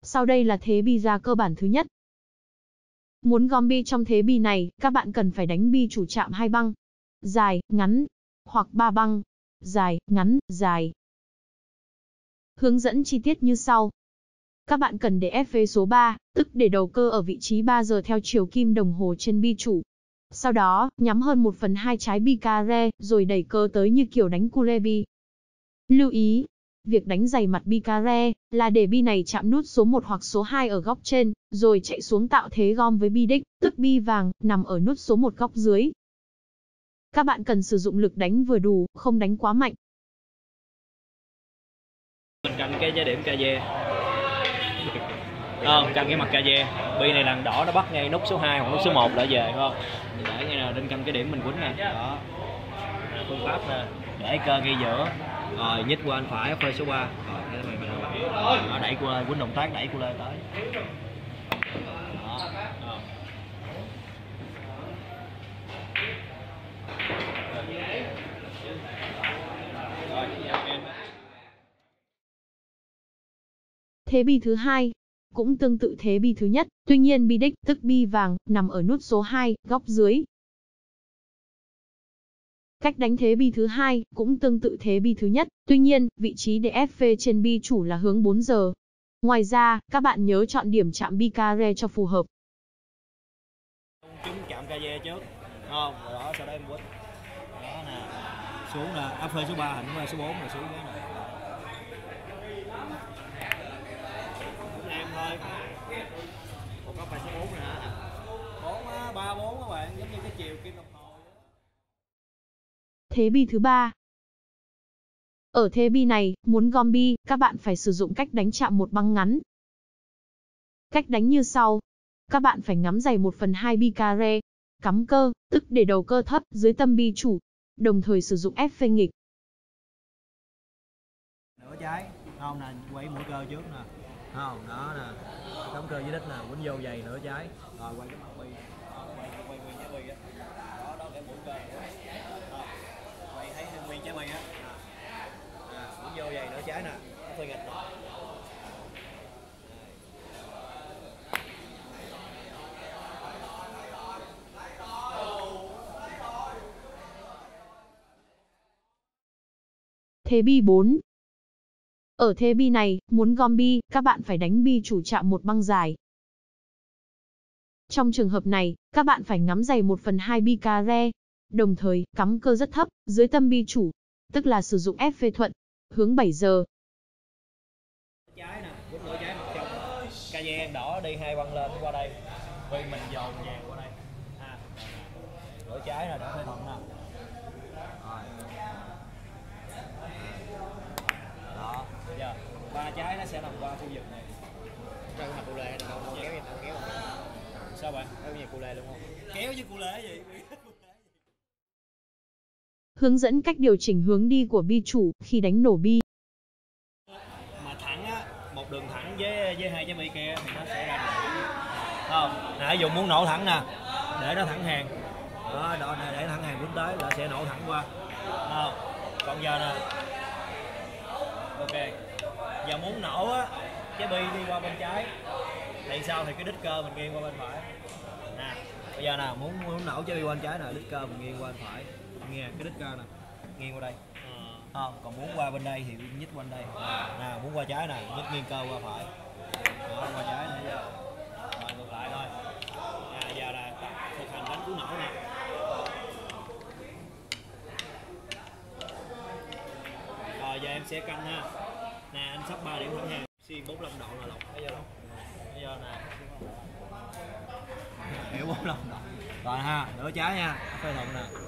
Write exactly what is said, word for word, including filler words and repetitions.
Sau đây là thế bi ra cơ bản thứ nhất. Muốn gom bi trong thế bi này, các bạn cần phải đánh bi chủ chạm hai băng, dài, ngắn, hoặc ba băng, dài, ngắn, dài. Hướng dẫn chi tiết như sau. Các bạn cần để ép vế số ba, tức để đầu cơ ở vị trí ba giờ theo chiều kim đồng hồ trên bi chủ. Sau đó, nhắm hơn một phần hai trái bi carre, rồi đẩy cơ tới như kiểu đánh culebi. Lưu ý, việc đánh dày mặt bi carre là để bi này chạm nút số một hoặc số hai ở góc trên, rồi chạy xuống tạo thế gom với bi đích, tức bi vàng, nằm ở nút số một góc dưới. Các bạn cần sử dụng lực đánh vừa đủ, không đánh quá mạnh. Mình canh cái giá điểm ca dê. Không, canh cái mặt ca dê. Bi này lằn đỏ nó bắt ngay nút số hai hoặc nút số một đã về, đúng không? Để ngay nào trên canh cái điểm mình quýnh nè. Đó. Phương pháp nè, để cơ ngay giữa. Rồi nhích qua anh phải phơi số ba. Rồi thế mày mày nó đẩy cô lên, quýnh động tác đẩy cô lên tới. Đó. Đó. Thế bi thứ hai cũng tương tự thế bi thứ nhất, tuy nhiên bi đích, tức bi vàng, nằm ở nút số hai, góc dưới. Cách đánh thế bi thứ hai cũng tương tự thế bi thứ nhất, tuy nhiên, vị trí để ép vê trên bi chủ là hướng bốn giờ. Ngoài ra, các bạn nhớ chọn điểm chạm bi carre cho phù hợp. Chúng chạm ca dê trước, không? Rồi đó, sau đó em quýnh. Đó nè, xuống nè, áp phê số ba, hình qua số bốn rồi xuống cái này. Em thôi. Một góc phải số bốn nè. bốn á, ba bốn các bạn, giống như cái chiều kim đồng hồ. Thế bi thứ ba. Ở thế bi này, muốn gom bi, các bạn phải sử dụng cách đánh chạm một băng ngắn. Cách đánh như sau. Các bạn phải ngắm dày một phần hai bi carre, cắm cơ, tức để đầu cơ thấp dưới tâm bi chủ, đồng thời sử dụng ép vê nghịch. Nửa trái, không nè, quay mũi cơ trước nè. Không, đó nè. Cắm cơ dưới đít nè, quýnh vô dày nửa trái. Rồi quay cái mặt bi. Quay quay nguyên trái bi á. Đó, đó cái mũi cơ. Đó. Quay thấy nguyên trái bi á. À, quýnh vô dày nửa trái nè. Nó phơi nghịch nè. Thế bi bốn. Ở thế bi này, muốn gom bi, các bạn phải đánh bi chủ chạm một băng dài. Trong trường hợp này, các bạn phải ngắm dày một phần hai bi carre, đồng thời cắm cơ rất thấp dưới tâm bi chủ, tức là sử dụng ép vê thuận, hướng bảy giờ. Trái nè, quýnh nửa trái mặt trong. Ca dê đỏ đi hai băng lên qua đây. Vì mình dồn vàng qua đây. À, nửa trái nè, đỡ phải thuận nè. Đó, bây giờ ba trái nó sẽ nằm qua khu vực này. Đâu mà cụ lệ đâu, đâu kéo đâu kéo. Sao bạn? Kéo như cụ lệ luôn không? Kéo với cụ lệ gì? Hướng dẫn cách điều chỉnh hướng đi của bi chủ khi đánh nổ bi. Mà thẳng á, một đường thẳng với với hai trái bi kia thì nó sẽ ra nổ. Không, nãy dùng muốn nổ thẳng nè, để nó thẳng hàng. Đó, đó nè, để thẳng hàng quýnh tới là sẽ nổ thẳng qua. Không, còn giờ nè. Ok. Giờ muốn nổ á, trái bi đi qua bên trái. Thì sao thì cái đít cơ mình nghiêng qua bên phải. Nè, bây giờ nè, muốn muốn nổ trái bi qua bên trái nè, đít cơ mình nghiêng qua bên phải. Nghe cái đít cơ nè, nghiêng qua đây. Không, còn muốn qua bên đây thì nhích qua bên đây. Nè, muốn qua trái nè, nhích nghiêng cơ qua phải. Đó, qua trái nè giờ. Rồi ngược lại thôi. À, giờ là thực hành đánh cú nổ nè. Rồi giờ em sẽ canh ha. Nè, anh sắp ba điểm thẳng hàng. Xuyên bốn mươi lăm độ là lọc, bây giờ lọc. Bây giờ nè. Hiểu bốn mươi lăm độ. Rồi ha, nửa trái nha, phê thuận nè.